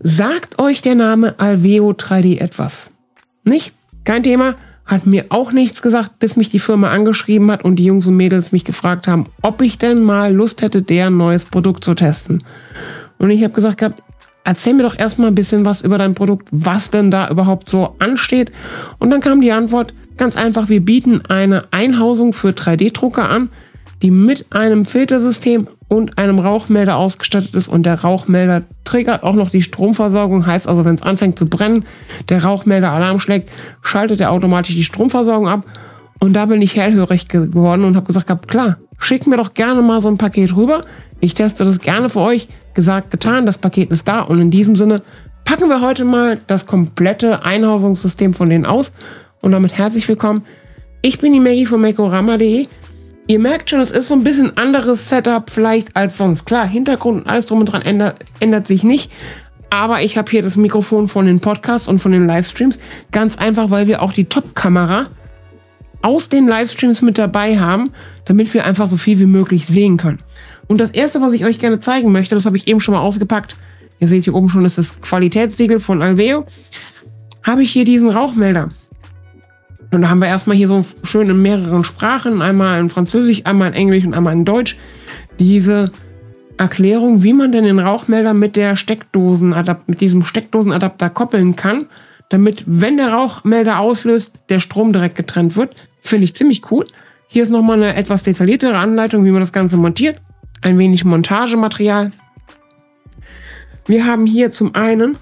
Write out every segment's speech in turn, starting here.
Sagt euch der Name Alveo 3D etwas? Nicht? Kein Thema. Hat mir auch nichts gesagt, bis mich die Firma angeschrieben hat und die Jungs und Mädels mich gefragt haben, ob ich denn mal Lust hätte, deren neues Produkt zu testen. Und ich habe gesagt gehabt, erzähl mir doch erstmal ein bisschen was über dein Produkt, was denn da überhaupt so ansteht. Und dann kam die Antwort, ganz einfach, wir bieten eine Einhausung für 3D-Drucker an, die mit einem Filtersystem und einem Rauchmelder ausgestattet ist. Und der Rauchmelder triggert auch noch die Stromversorgung. Heißt also, wenn es anfängt zu brennen, der Rauchmelder Alarm schlägt, schaltet er automatisch die Stromversorgung ab. Und da bin ich hellhörig geworden und habe gesagt, klar, schickt mir doch gerne mal so ein Paket rüber. Ich teste das gerne für euch. Gesagt, getan, das Paket ist da. Und in diesem Sinne packen wir heute mal das komplette Einhausungssystem von denen aus. Und damit herzlich willkommen. Ich bin die Maggie von Makeorama.de. Ihr merkt schon, es ist so ein bisschen anderes Setup vielleicht als sonst. Klar, Hintergrund und alles drum und dran ändert sich nicht. Aber ich habe hier das Mikrofon von den Podcasts und von den Livestreams. Ganz einfach, weil wir auch die Top-Kamera aus den Livestreams mit dabei haben, damit wir einfach so viel wie möglich sehen können. Und das erste, was ich euch gerne zeigen möchte, das habe ich eben schon mal ausgepackt. Ihr seht hier oben schon, das ist das Qualitätssiegel von Alveo. Habe ich hier diesen Rauchmelder. Und da haben wir erstmal hier so schön in mehreren Sprachen, einmal in Französisch, einmal in Englisch und einmal in Deutsch, diese Erklärung, wie man denn den Rauchmelder mit diesem Steckdosenadapter koppeln kann, damit, wenn der Rauchmelder auslöst, der Strom direkt getrennt wird. Finde ich ziemlich cool. Hier ist nochmal eine etwas detailliertere Anleitung, wie man das Ganze montiert. Ein wenig Montagematerial. Wir haben hier zum einen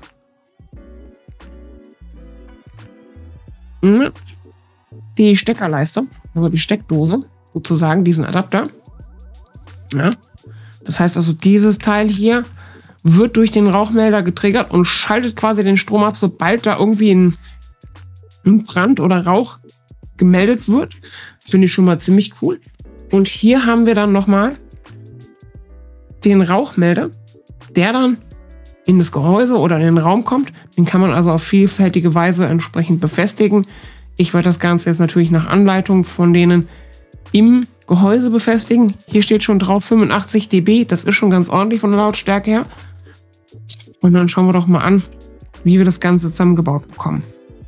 die Steckerleiste, also die Steckdose, sozusagen, diesen Adapter. Ja. Das heißt also, dieses Teil hier wird durch den Rauchmelder getriggert und schaltet quasi den Strom ab, sobald da irgendwie ein Brand oder Rauch gemeldet wird. Das finde ich schon mal ziemlich cool. Und hier haben wir dann nochmal den Rauchmelder, der dann in das Gehäuse oder in den Raum kommt. Den kann man also auf vielfältige Weise entsprechend befestigen. Ich werde das Ganze jetzt natürlich nach Anleitung von denen im Gehäuse befestigen. Hier steht schon drauf 85 dB. Das ist schon ganz ordentlich von der Lautstärke her. Und dann schauen wir doch mal an, wie wir das Ganze zusammengebaut bekommen.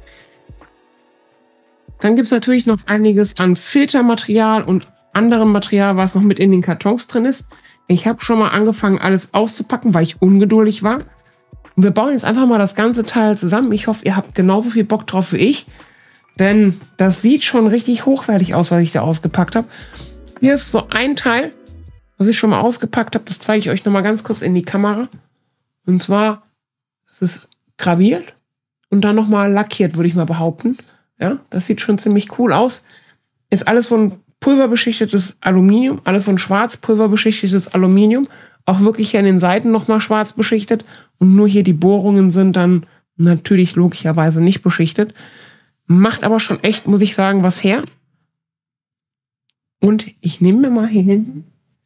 Dann gibt es natürlich noch einiges an Filtermaterial und anderem Material, was noch mit in den Kartons drin ist. Ich habe schon mal angefangen, alles auszupacken, weil ich ungeduldig war. Und wir bauen jetzt einfach mal das ganze Teil zusammen. Ich hoffe, ihr habt genauso viel Bock drauf wie ich. Denn das sieht schon richtig hochwertig aus, was ich da ausgepackt habe. Hier ist so ein Teil, was ich schon mal ausgepackt habe. Das zeige ich euch noch mal ganz kurz in die Kamera. Und zwar, das ist graviert und dann noch mal lackiert, würde ich mal behaupten. Ja, das sieht schon ziemlich cool aus. Ist alles so ein pulverbeschichtetes Aluminium, alles so ein schwarz pulverbeschichtetes Aluminium. Auch wirklich hier an den Seiten noch mal schwarz beschichtet. Und nur hier die Bohrungen sind dann natürlich logischerweise nicht beschichtet. Macht aber schon echt, muss ich sagen, was her. Und ich nehme mir mal hier hinten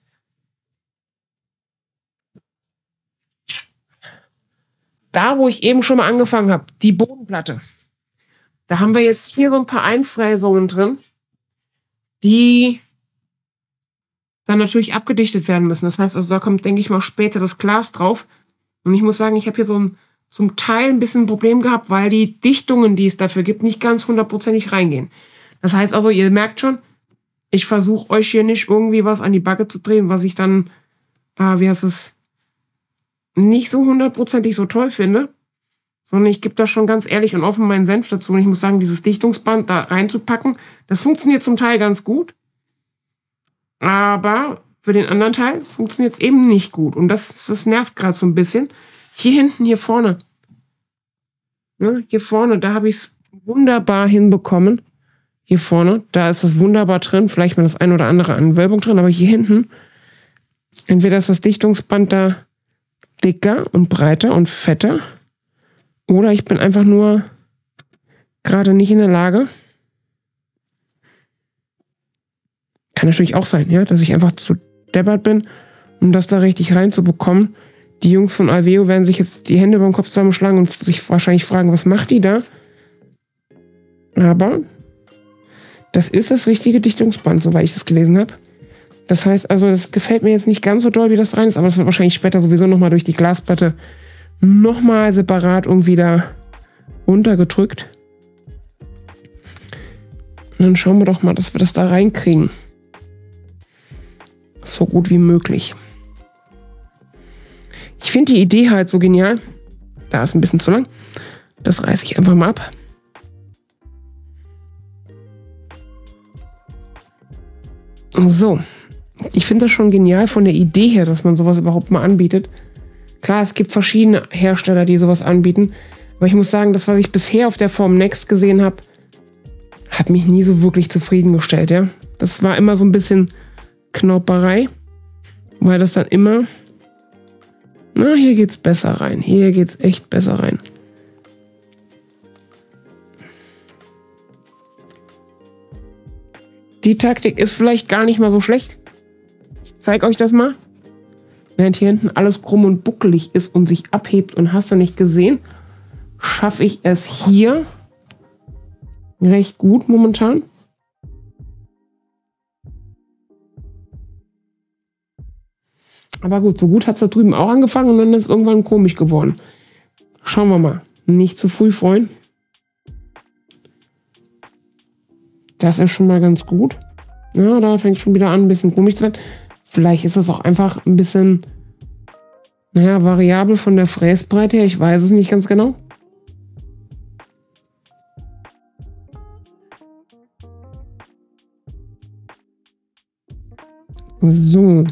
da, wo ich eben schon mal angefangen habe, die Bodenplatte. Da haben wir jetzt hier so ein paar Einfräsungen drin, die dann natürlich abgedichtet werden müssen. Das heißt also, da kommt, denke ich mal, später das Glas drauf. Und ich muss sagen, ich habe hier zum Teil ein bisschen ein Problem gehabt, weil die Dichtungen, die es dafür gibt, nicht ganz hundertprozentig reingehen. Das heißt also, ihr merkt schon, ich versuche euch hier nicht irgendwie was an die Backe zu drehen, was ich dann, nicht so hundertprozentig so toll finde, sondern ich gebe da schon ganz ehrlich und offen meinen Senf dazu. Und ich muss sagen, dieses Dichtungsband da reinzupacken, das funktioniert zum Teil ganz gut, aber für den anderen Teil funktioniert es eben nicht gut. Und das nervt gerade so ein bisschen. Hier hinten, hier vorne. Ja, hier vorne, da habe ich es wunderbar hinbekommen. Hier vorne, da ist es wunderbar drin. Vielleicht mal das ein oder andere an Wölbung drin. Aber hier hinten, entweder ist das Dichtungsband da dicker und breiter und fetter. Oder ich bin einfach nur gerade nicht in der Lage. Kann natürlich auch sein, ja, dass ich einfach zu deppert bin, um das da richtig reinzubekommen. Die Jungs von Alveo werden sich jetzt die Hände über den Kopf zusammenschlagen und sich wahrscheinlich fragen, was macht die da? Aber das ist das richtige Dichtungsband, soweit ich das gelesen habe. Das heißt also, das gefällt mir jetzt nicht ganz so doll, wie das rein ist, aber das wird wahrscheinlich später sowieso nochmal durch die Glasplatte nochmal separat irgendwie da runtergedrückt. Und dann schauen wir doch mal, dass wir das da reinkriegen. So gut wie möglich. Ich finde die Idee halt so genial. Da ist ein bisschen zu lang. Das reiße ich einfach mal ab. So. Ich finde das schon genial von der Idee her, dass man sowas überhaupt mal anbietet. Klar, es gibt verschiedene Hersteller, die sowas anbieten. Aber ich muss sagen, das, was ich bisher auf der Formnext gesehen habe, hat mich nie so wirklich zufriedengestellt. Ja? Das war immer so ein bisschen Knauperei. Weil das dann immer... Na, hier geht's besser rein. Hier geht's echt besser rein. Die Taktik ist vielleicht gar nicht mal so schlecht. Ich zeige euch das mal. Während hier hinten alles krumm und buckelig ist und sich abhebt und hast du nicht gesehen, schaffe ich es hier recht gut momentan. Aber gut, so gut hat es da drüben auch angefangen und dann ist es irgendwann komisch geworden. Schauen wir mal. Nicht zu früh freuen. Das ist schon mal ganz gut. Ja, da fängt es schon wieder an, ein bisschen komisch zu werden. Vielleicht ist das auch einfach ein bisschen, naja, variabel von der Fräsbreite her. Ich weiß es nicht ganz genau. So.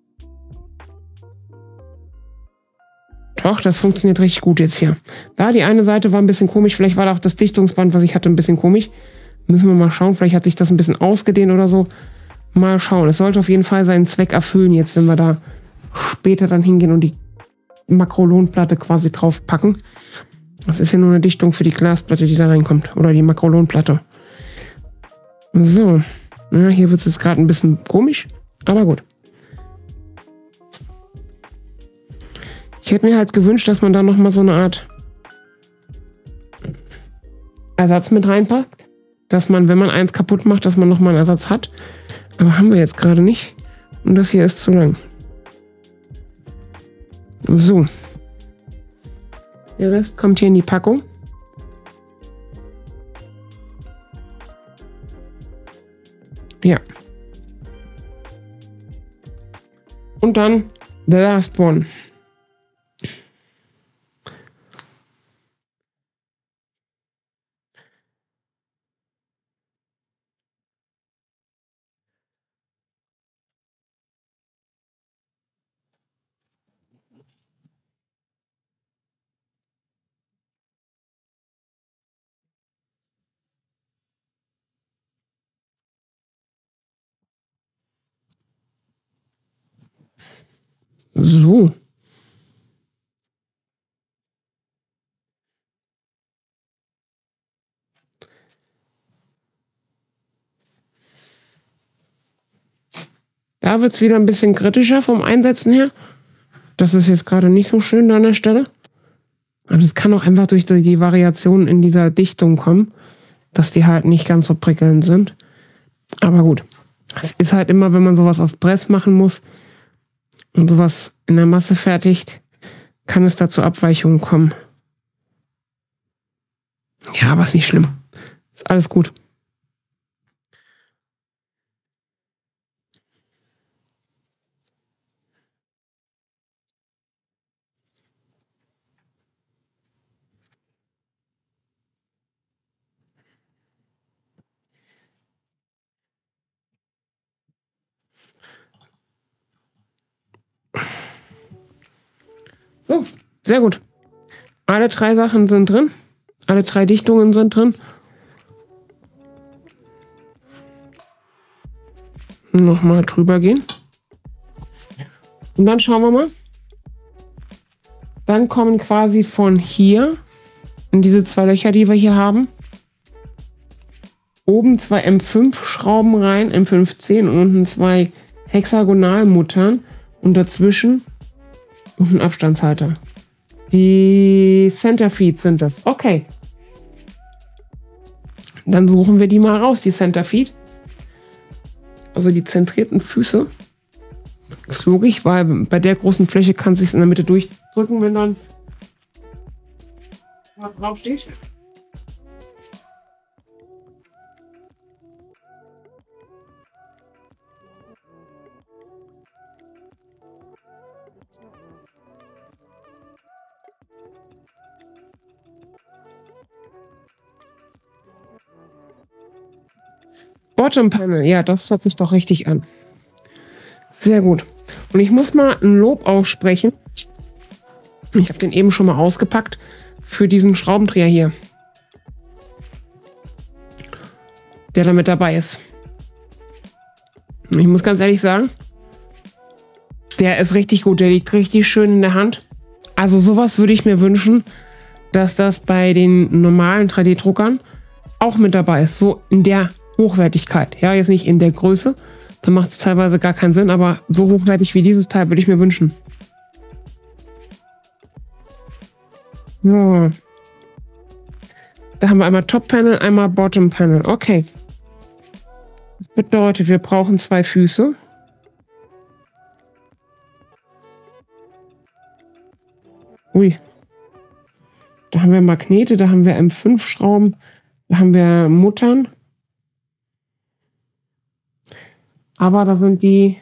Doch, das funktioniert richtig gut jetzt hier. Da die eine Seite war ein bisschen komisch. Vielleicht war da auch das Dichtungsband, was ich hatte, ein bisschen komisch. Müssen wir mal schauen. Vielleicht hat sich das ein bisschen ausgedehnt oder so. Mal schauen. Es sollte auf jeden Fall seinen Zweck erfüllen jetzt, wenn wir da später dann hingehen und die Makrolonplatte quasi drauf packen. Das ist ja nur eine Dichtung für die Glasplatte, die da reinkommt. Oder die Makrolonplatte. So. Ja, hier wird es jetzt gerade ein bisschen komisch. Aber gut. Ich hätte mir halt gewünscht, dass man da nochmal so eine Art Ersatz mit reinpackt. Dass man, wenn man eins kaputt macht, dass man nochmal einen Ersatz hat. Aber haben wir jetzt gerade nicht. Und das hier ist zu lang. So. Der Rest kommt hier in die Packung. Ja. Und dann the last one. So. Da wird es wieder ein bisschen kritischer vom Einsetzen her. Das ist jetzt gerade nicht so schön da an der Stelle. Aber das kann auch einfach durch die Variationen in dieser Dichtung kommen, dass die halt nicht ganz so prickelnd sind. Aber gut. Es ist halt immer, wenn man sowas auf Press machen muss und sowas in der Masse fertigt, kann es da zu Abweichungen kommen. Ja, aber ist nicht schlimm. Ist alles gut. So, sehr gut. Alle 3 Sachen sind drin. Alle 3 Dichtungen sind drin. Nochmal drüber gehen. Und dann schauen wir mal. Dann kommen quasi von hier in diese 2 Löcher, die wir hier haben, oben 2 M5-Schrauben rein, M15 und unten 2 Hexagonalmuttern und dazwischen ein Abstandshalter. Die Centerfeeds sind das. Okay. Dann suchen wir die mal raus, die Centerfeed. Also die zentrierten Füße. Ist logisch, weil bei der großen Fläche kann es sich in der Mitte durchdrücken, wenn dann was drauf steht. Bottom Panel, ja, das hört sich doch richtig an. Sehr gut. Und ich muss mal ein Lob aussprechen. Ich habe den eben schon mal ausgepackt für diesen Schraubendreher hier, der da mit dabei ist. Und ich muss ganz ehrlich sagen, der ist richtig gut. Der liegt richtig schön in der Hand. Also sowas würde ich mir wünschen, dass das bei den normalen 3D-Druckern auch mit dabei ist. So in der Hochwertigkeit. Ja, jetzt nicht in der Größe. Da macht es teilweise gar keinen Sinn, aber so hochwertig wie dieses Teil würde ich mir wünschen. Ja. Da haben wir einmal Top Panel, einmal Bottom Panel. Okay. Das bedeutet, wir brauchen 2 Füße. Ui. Da haben wir Magnete, da haben wir M5-Schrauben, da haben wir Muttern. Aber da sind die...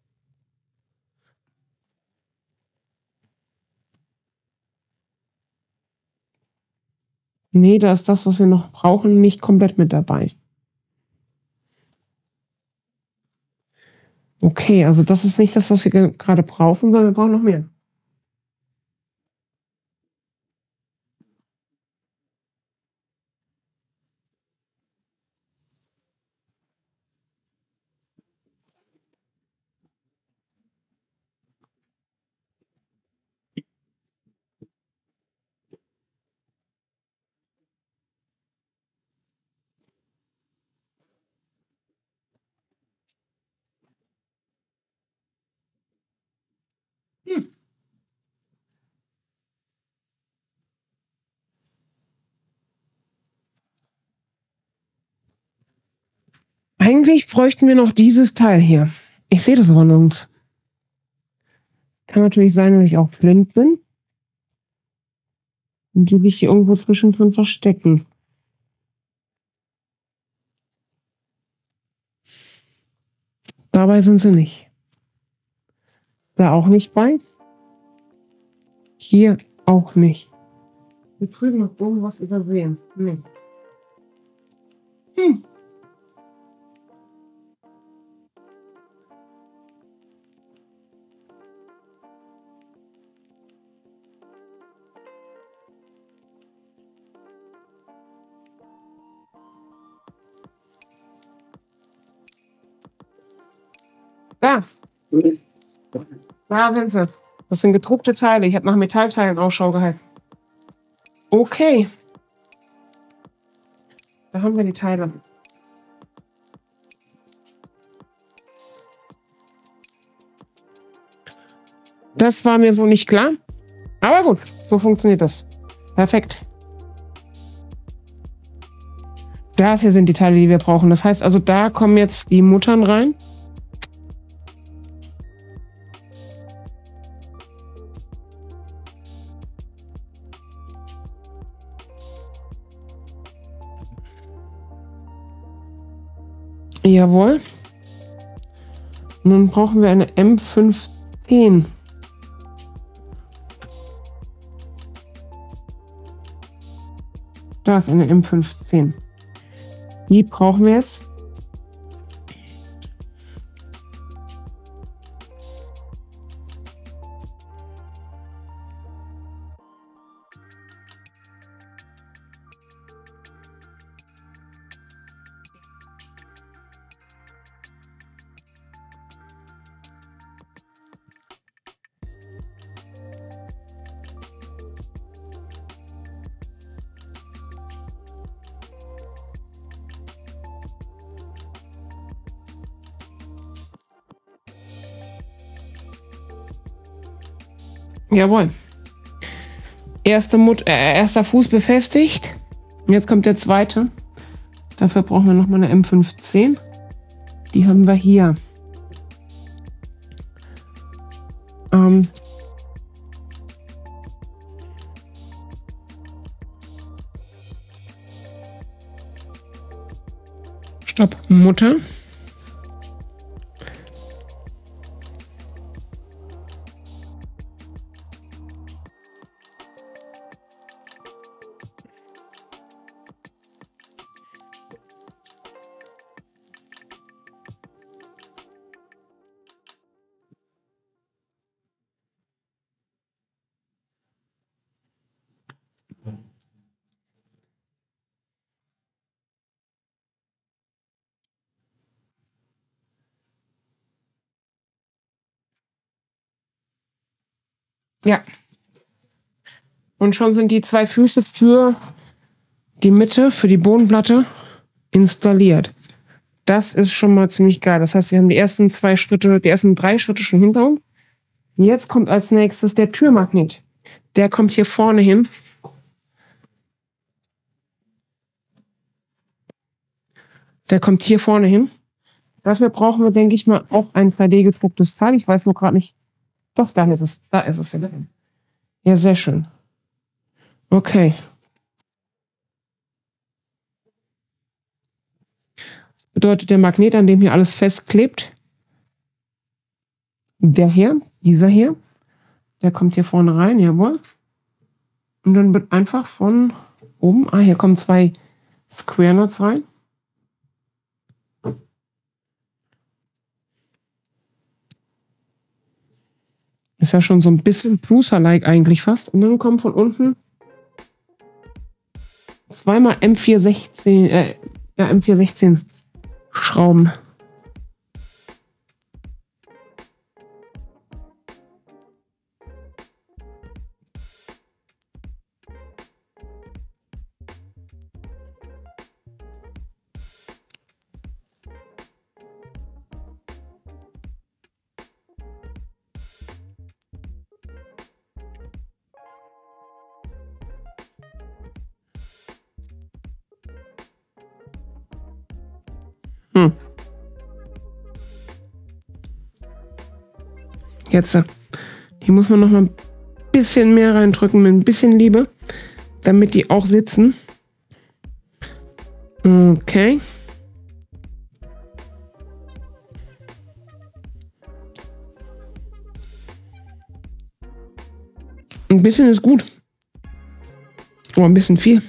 Nee, da ist das, was wir noch brauchen, nicht komplett mit dabei. Okay, also das ist nicht das, was wir gerade brauchen, weil wir brauchen noch mehr. Eigentlich bräuchten wir noch dieses Teil hier. Ich sehe das aber nirgends. Kann natürlich sein, dass ich auch blind bin. Und die will ich hier irgendwo zwischendrin verstecken. Dabei sind sie nicht. Da auch nicht bei. Hier auch nicht. Wir drüben noch irgendwas übersehen. Nee. Da. Da sind sie. Das sind gedruckte Teile. Ich habe nach Metallteilen Ausschau gehalten. Okay. Da haben wir die Teile. Das war mir so nicht klar. Aber gut, so funktioniert das. Perfekt. Das hier sind die Teile, die wir brauchen. Das heißt also, da kommen jetzt die Muttern rein. Jawohl. Nun brauchen wir eine M15. Da ist eine M15. Die brauchen wir jetzt. Jawohl. Erster Fuß befestigt. Jetzt kommt der zweite. Dafür brauchen wir nochmal eine M15. Die haben wir hier. Stopp. Mutter. Ja. Und schon sind die 2 Füße für die Mitte, für die Bodenplatte installiert. Das ist schon mal ziemlich geil. Das heißt, wir haben die ersten 3 Schritte schon hinter uns. Jetzt kommt als nächstes der Türmagnet. Der kommt hier vorne hin. Der kommt hier vorne hin. Dafür brauchen wir, denke ich mal, auch ein 3D-gedrucktes Teil. Ich weiß nur gerade nicht. Doch, da ist es. Da ist es. Ja, sehr schön. Okay. Bedeutet der Magnet, an dem hier alles festklebt. Dieser hier, der kommt hier vorne rein, jawohl. Und dann wird einfach von oben, hier kommen 2 Square Nuts rein. Ist ja schon so ein bisschen Prusa-like eigentlich fast. Und dann kommen von unten 2 mal M416 Schrauben. Jetzt, die muss man noch mal ein bisschen mehr reindrücken mit ein bisschen Liebe, damit die auch sitzen. Okay. Ein bisschen ist gut. Aber ein bisschen viel.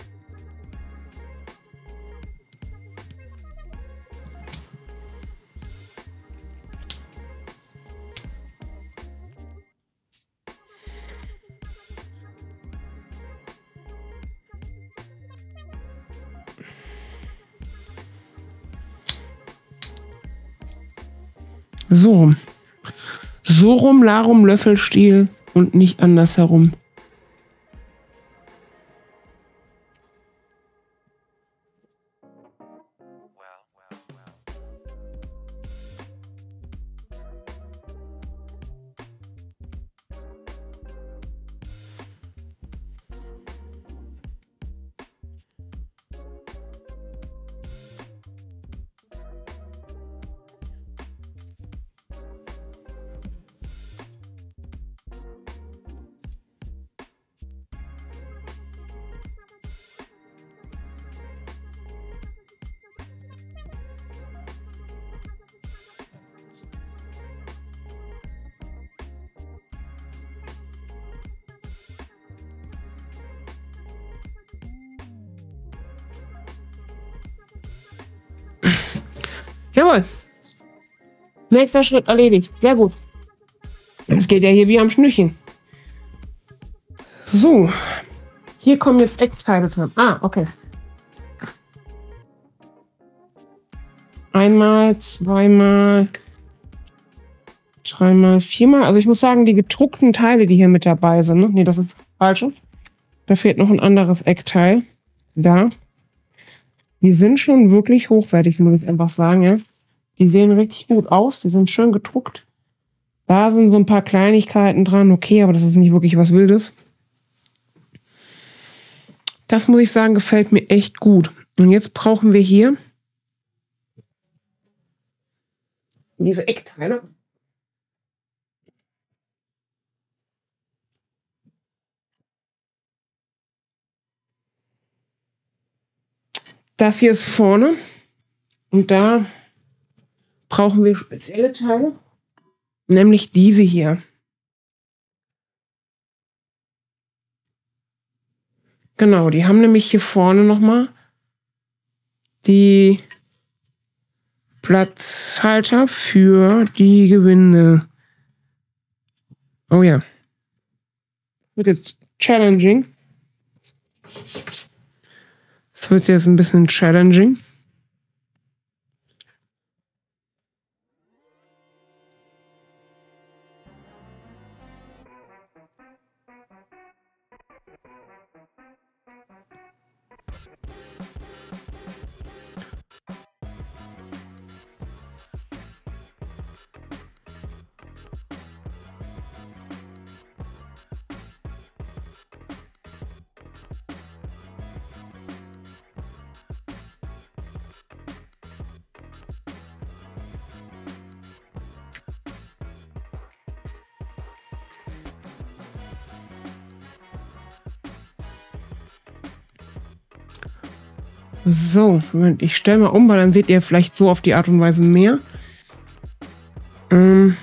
So. So rum, Larum, Löffelstiel und nicht andersherum. Jawohl. Nächster Schritt erledigt. Sehr gut. Es geht ja hier wie am Schnürchen. So. Hier kommen jetzt Eckteile dran. Okay. Einmal, zweimal, dreimal, viermal. Also ich muss sagen, die gedruckten Teile, die hier mit dabei sind, ne? Nee, das ist falsch. Da fehlt noch ein anderes Eckteil. Da. Die sind schon wirklich hochwertig, muss ich einfach sagen, ja. Die sehen richtig gut aus, die sind schön gedruckt. Da sind so ein paar Kleinigkeiten dran, okay, aber das ist nicht wirklich was Wildes. Das muss ich sagen, gefällt mir echt gut. Und jetzt brauchen wir hier diese Eckteile. Das hier ist vorne. Und da brauchen wir spezielle Teile, nämlich diese hier. Genau, die haben nämlich hier vorne nochmal die Platzhalter für die Gewinde. Oh ja. Wird jetzt challenging. Es wird jetzt ein bisschen challenging. So, Moment, ich stelle mal um, weil dann seht ihr vielleicht so auf die Art und Weise mehr. Ne,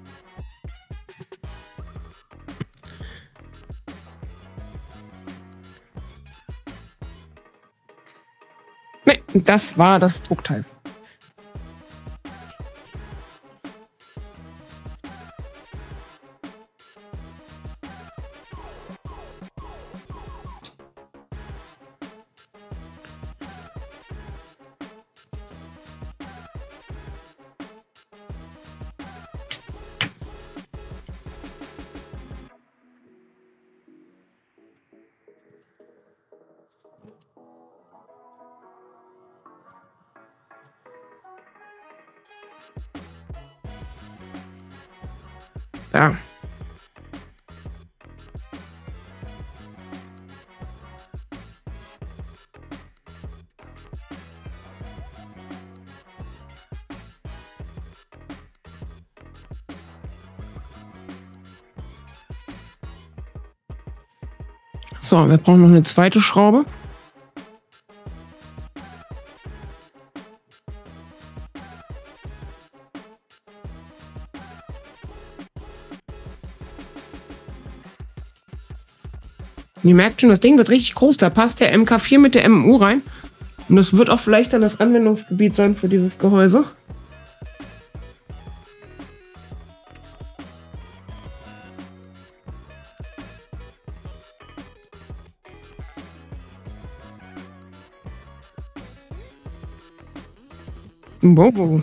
das war das Druckteil. Da. So, wir brauchen noch eine zweite Schraube. Und ihr merkt schon, das Ding wird richtig groß. Da passt der MK4 mit der MU rein. Und das wird auch vielleicht dann das Anwendungsgebiet sein für dieses Gehäuse. Wow.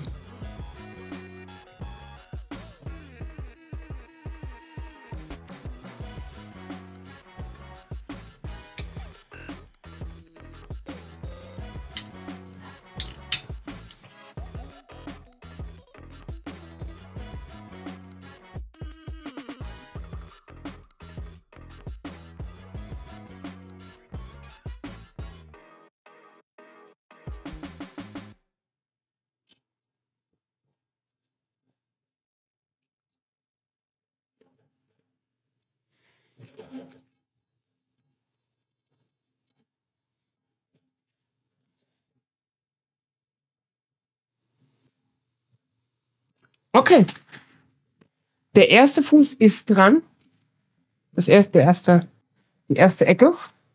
Okay. Der erste Fuß ist dran. Die erste Ecke.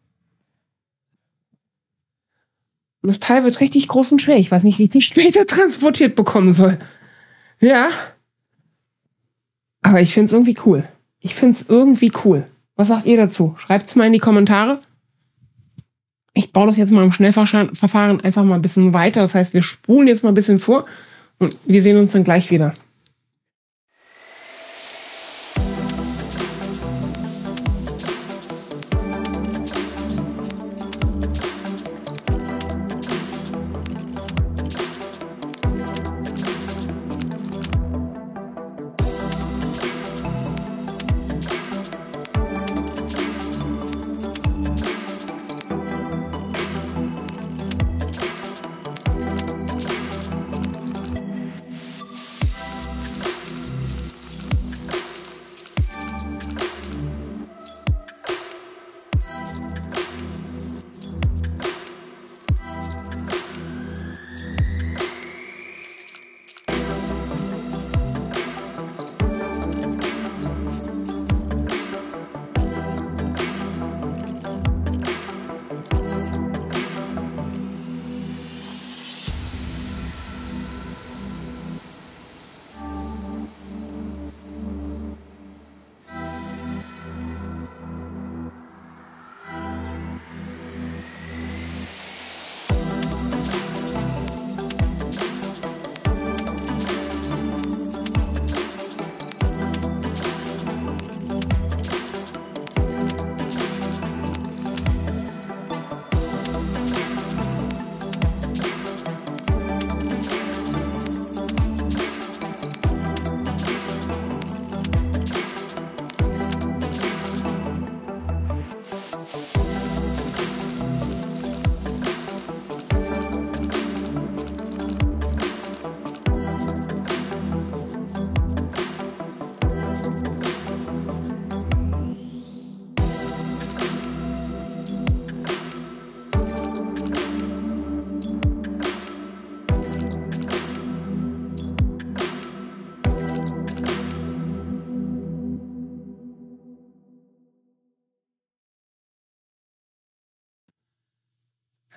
Und das Teil wird richtig groß und schwer. Ich weiß nicht, wie ich es später transportiert bekommen soll. Ja. Aber ich finde es irgendwie cool. Was sagt ihr dazu? Schreibt es mal in die Kommentare. Ich baue das jetzt mal im Schnellverfahren einfach mal ein bisschen weiter. Das heißt, wir spulen jetzt mal ein bisschen vor und wir sehen uns dann gleich wieder.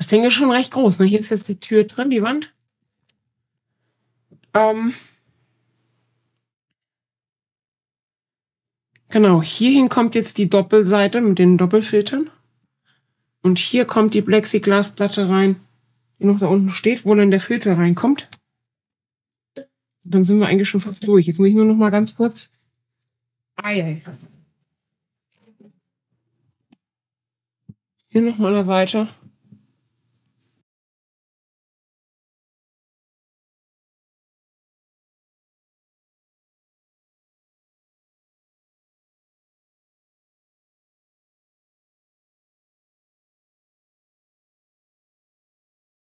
Das Ding ist schon recht groß. Ne? Hier ist jetzt die Tür drin, die Wand. Genau, hierhin kommt jetzt die Doppelseite mit den Doppelfiltern. Und hier kommt die Plexiglasplatte rein, die noch da unten steht, wo dann der Filter reinkommt. Dann sind wir eigentlich schon fast durch. Jetzt muss ich nur noch mal ganz kurz. Hier noch mal an der Seite.